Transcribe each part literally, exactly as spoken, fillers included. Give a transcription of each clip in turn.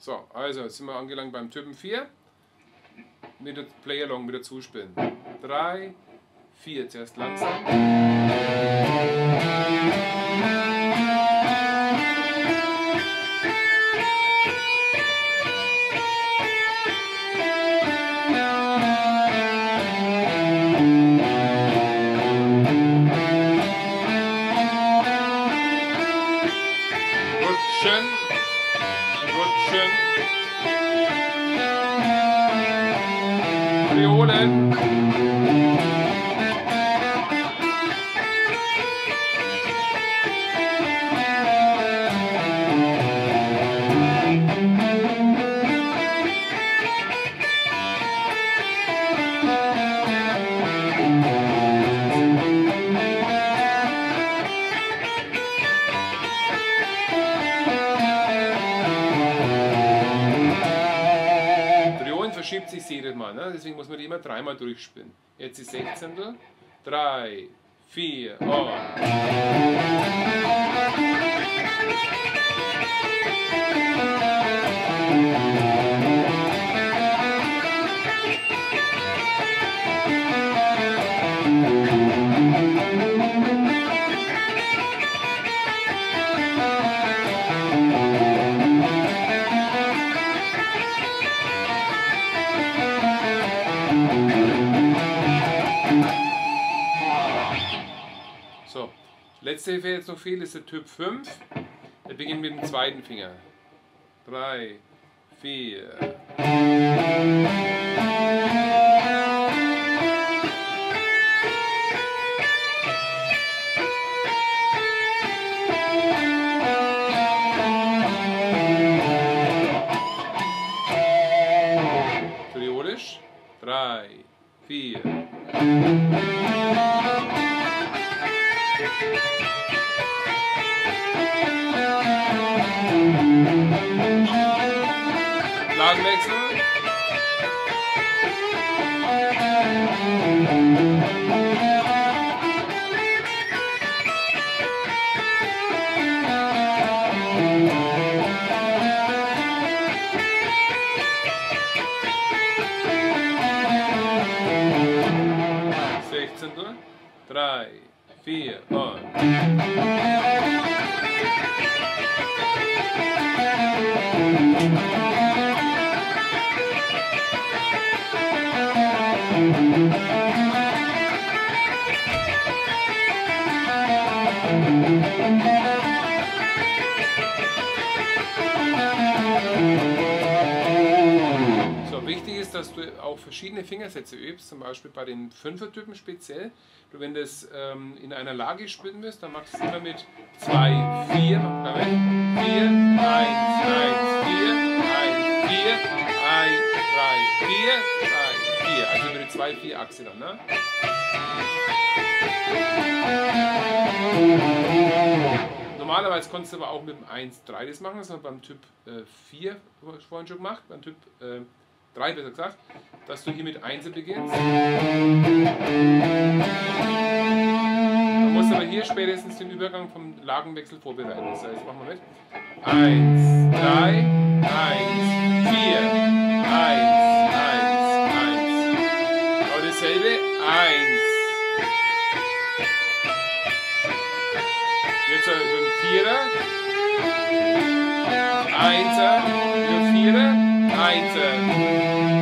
So, also jetzt sind wir angelangt beim Typen vier. Mit der Play-Along, mit der Zuspielen. drei, vier, zuerst langsam. Rutschen, rutschen. Triolen. Verschiebt sich jedes Mal, ne? Deswegen muss man die immer dreimal durchspielen. Jetzt die Sechzehntel. drei, vier, und. So, letzte Hilfe jetzt noch fehlt, ist der Typ fünf. Der beginnt mit dem zweiten Finger. drei, vier. Triolisch. drei, vier. Lagenwechsel. Sechzehntel. drei, vier, und. So, wichtig ist, dass du auch verschiedene Fingersätze übst, zum Beispiel bei den Fünfertypen speziell. Du, wenn du das ähm, in einer Lage spielen wirst, dann machst du es immer mit zwei, vier, vier, eins, eins, vier, eins, vier, eins, drei, vier, drei, vier. Also über die zwei, vier Achse dann, ne? Normalerweise konntest du aber auch mit dem eins, drei das machen, das haben wir beim Typ äh, vier vorhin schon gemacht, beim Typ äh, drei besser gesagt, dass du hier mit eins beginnst. Man muss aber hier spätestens den Übergang vom Lagenwechsel vorbereiten. Das heißt, machen wir mit. eins, drei, eins, vier, eins, eins, eins. Genau dasselbe. eins. Jetzt über den Vierer. Einser, über Vierer, Einser.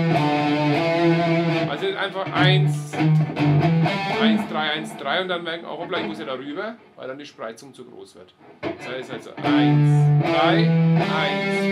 Also einfach eins, eins, drei, eins, drei und dann merken auch, hoppla, ich muss ja darüber, weil dann die Spreizung zu groß wird. Das heißt also eins, drei, eins,